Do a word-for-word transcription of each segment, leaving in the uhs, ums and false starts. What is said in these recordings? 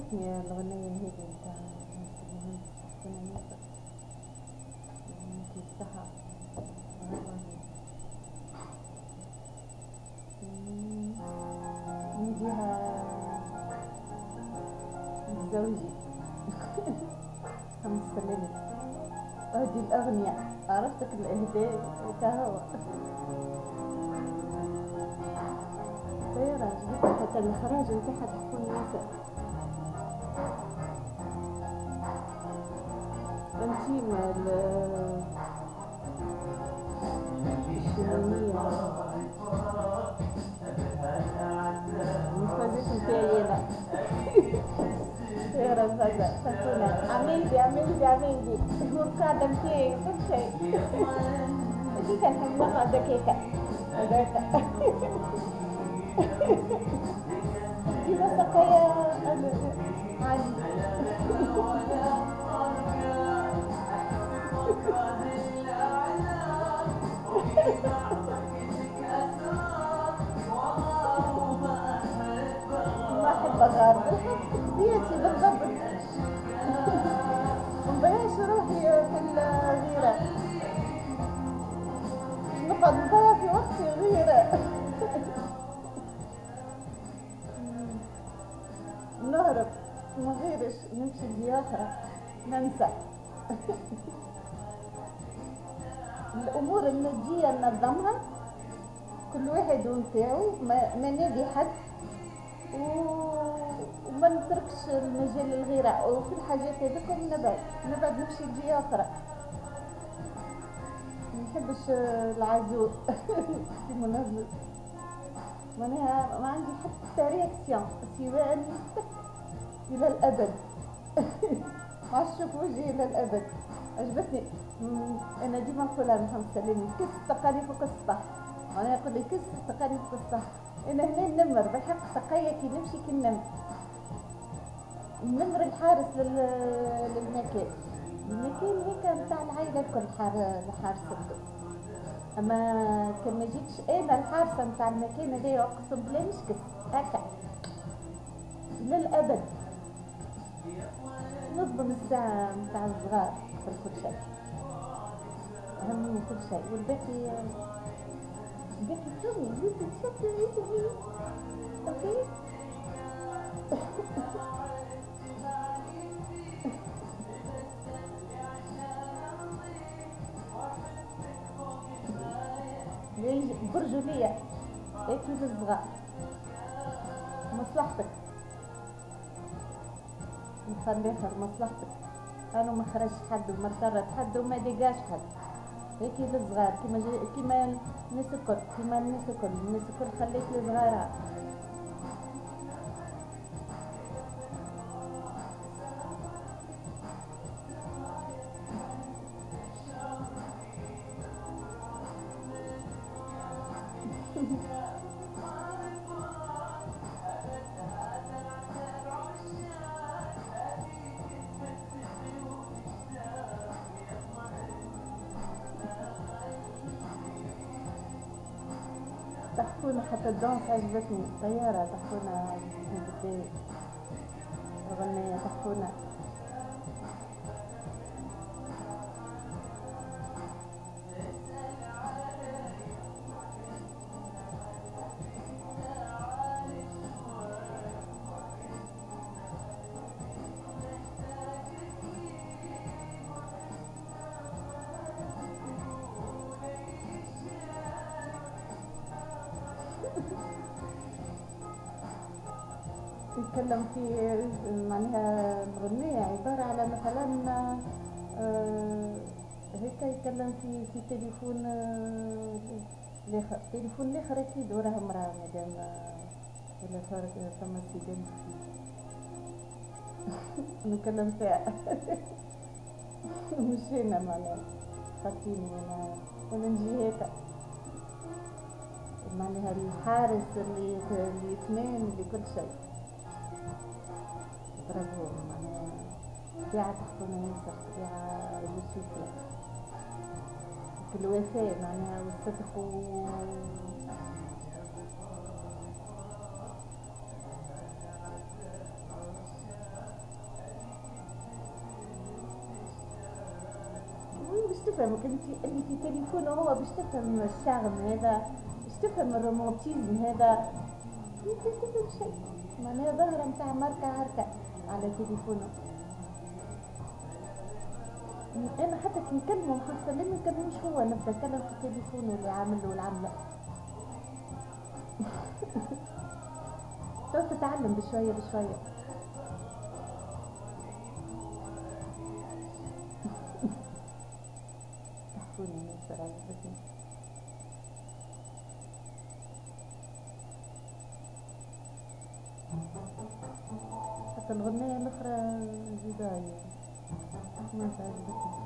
عجبتني الأغنية هذي متاع المهندس تحسين ناصر في السحر. من جهة زوجي محمد السلامي هذه الأغنية عرفتك الإهداء كهو طيارة عجبتني حتى الإخراج نتاعها تحسين ناصر تنسيم الشمالية المفاجأة نتاعي أنا يا رب هذا تكون عميدي عميدي عميدي والقاعدة نتاعي كل شيء هذيك نحب نقعد هكاكا هذاك كيما سقايا عادي ما أحب أغار ديتي بالضبط مبيعش روحي في الغيرة نقعد نضيع في وقتي غيرة نهرب ما غيرش نمشي لآخرة ننسى الأمور المادية ننظمها كل واحد ونتاعو ما, ما نادي حد وما نتركش المجال للغيرة وفي الحاجات هذوك نبعد نبعد نمشي لجهة أخرى ما نحبش العزو في مناسبة معناها ما عندي حتى رياكسيون سواء اني نسكت الى الابد ما عادش نشوف وجهي الى الابد. عجبتني انا ديما نقولها محمد سلامي كس السقاني فوق السطح معناها يقول لي كس السقاني فوق السطح انا هنا نمر بالحق سقايه كي نمشي كي نمر نمر الحارس للمكان المكان هيك نتاع العائله الكل حارس الدو اما كان ما جيتش انا الحارسه نتاع المكان هذايا اقسم بالله نسكت هكا للابد نظم الساعه نتاع الصغار قبل كل شيء اهم من كل شيء والباقي الباقي سوي يوسف شكل يوسف اوكي برجولية هيك مثل الصغار مصلحتك نخلي اخر مصلحتك انا ما خرجش حد وما اضطرت حد وما دقاش حد هيك للصغار كيما كيما الناس الكل كيما الناس الكل الناس الكل خليت لصغارها تحكونا حتى الدونس عجبتني طيارة تحكونا عجبتني أغنية تحكونا يتكلم في معناها الغنية عبارة على مثلا آه هيك يتكلم في في تليفون آه لاخر تليفون لاخر اكيد وراه مراه مادام ولا فرق ثم سيدان نتكلم فيها مشينا معناها خاطيني انا انا نجي هيك معناها الحارس اللي اللي يتمين اللي كل شيء برافو معناها طبيعة تحكونا ياسر طبيعة يوسفية في الوفاء معناها والصدق و تفهمك انت اللي في تليفونه هو باش تفهم الشارم هذا، باش تفهم الرومانتيزم هذا، انت تفهم شيء معناها ظاهرة متاع ماركة هركة على تليفونه. انا حتى كي نكلمه محصل لي ما نكلموش هو، نبدا نكلم في تليفونه اللي عامل له العملة. تو تتعلم بشوية بشوية. تحفوني ياسر عجبتني. حتى الغنية الأخرى زيداية ما عجبتني.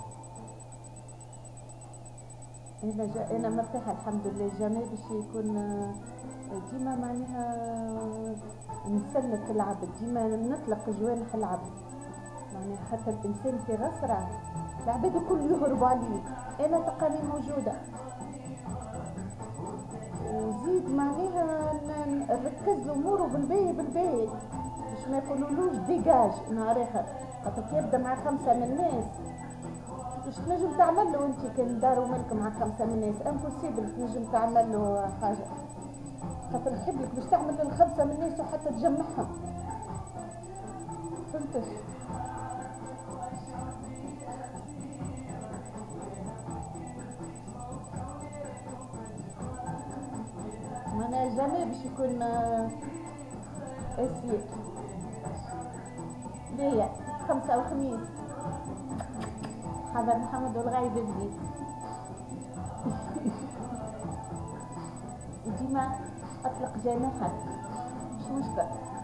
أنا جا أنا مرتاحة الحمد لله، جامي باش يكون ديما معناها نسلك العبد، ديما نطلق جوانح العبد، معناها حتى الإنسان في غسرة العباد الكل يهربوا عليه، أنا تلقاني موجودة. وزيد معناها نركز أموره بالباهي بالباهي باش ما يقولولوش ديجاج نهار آخر، خاطر يبدا مع خمسة من الناس باش تنجم تعمل له انت كان داروا ملك مع خمسة من الناس امبوسيبل تنجم تعمل له حاجة، خاطر يحب لك باش تعمل للخمسة من الناس وحتى تجمعهم، فهمتش؟ معناها جامي باش يكون اسير ليا خمسة او خميس حضر محمد والغايب الجديد. ديما اطلق جناحك مش مشكل.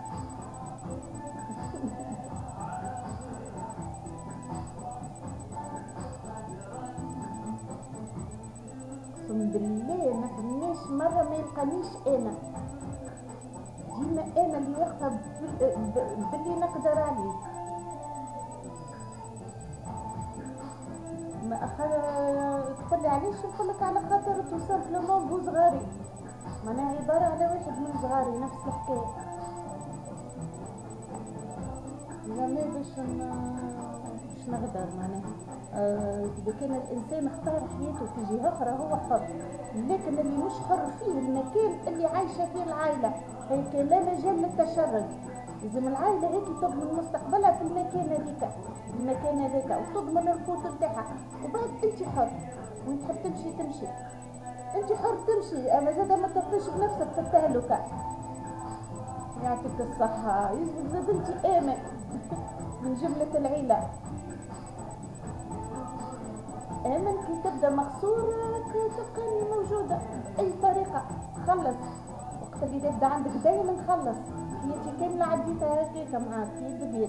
اقسم بالله ما فهمناش مره ما يلقانيش انا، ديما انا اللي واقفه باللي نقدر عليه. ما اخر تقول لي علاش نقول لك على خاطر تو سامبلومون بو صغاري، معناها يدار على واحد من صغاري نفس الحكايه. جامي باش باش نغدر معناها آه، اذا كان الانسان اختار حياته في جهه اخرى هو حر، لكن اللي مش حر فيه المكان اللي عايشه فيه العائله، هيك لا مجال للتشرد. لازم العائله هيك تضمن مستقبلها في المكان هذيك، المكان هذاك وتضمن القوت نتاعها، وبعد انت حر وين تحب تمشي تمشي، انت حر تمشي، اما زاده ما تبقيش بنفسك في التهلكه. يعطيك الصحه، يزيد زاد انت امن من جمله العيله. امن كي تبدا مقصور تبقى موجوده باي طريقه، خلص وقت اللي تبدا عندك دائما خلص، حياتي كامله عديتها هكاك معاك يد بيد.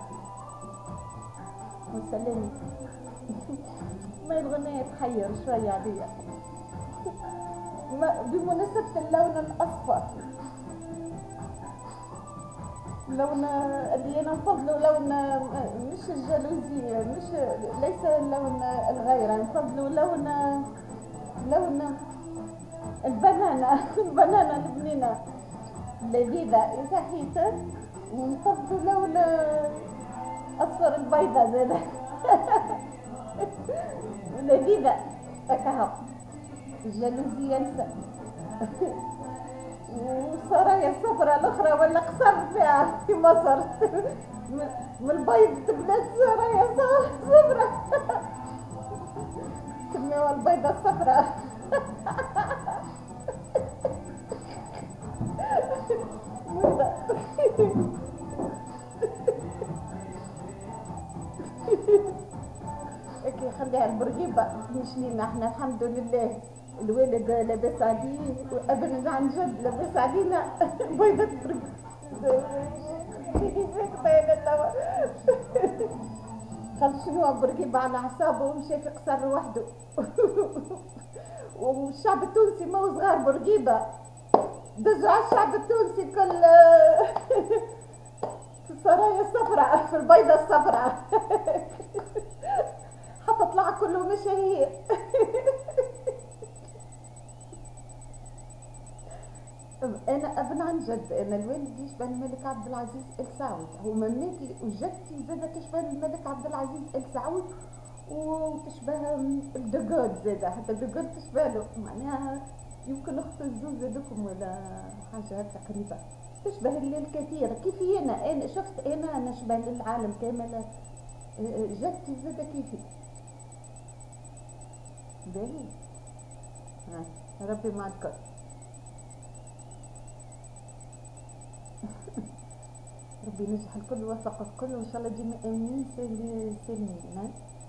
وسلامي. ما الغنية تحير شوية عليا. بمناسبة اللون الأصفر، لون اللي أنا نفضله لون مش الجالوزية، مش ليس اللون الغير، نفضله لون لون البنانة البنانة البنينة لذيذة إذا حيت، ونفضل لون أصفر البيضة زادة لذيذة هكا الجالوزية نسى. وسرايا الصفرة الأخرى ولا قصر فيها في مصر من البيض تبدا سرايا صفرة سميوها البيضة الصفراء. هيك خليها البرغيبة مش لينا احنا الحمد لله، الوالد لاباس عليه وابن عن جد لاباس علينا. بيضة برغيبة قال شنو برغيبة على اعصابه ومشى في قصر وحده. والشعب التونسي ما هو صغار برغيبة، دزوا على الشعب التونسي كل في السرايا الصفراء في البيضة الصفراء حتى طلع كله مشاهير. انا ابن عن جد، انا الوالد يشبه الملك عبد العزيز ال سعود، هو مماتي وجدتي زادت تشبه الملك عبد العزيز ال سعود، وتشبه الدقود زاده، حتى الدقود تشبه له معناها، يمكن اخت الزوز هذوكم ولا حاجه هكا قريبه، تشبه الكثير كيفي انا انا شفت انا نشبه للعالم كامل. جدتي زاده كيفي. باهي. ها، ربي معكم. ربي ينجح الكل ويوفق الكل وان شاء الله ديما امين سالمين.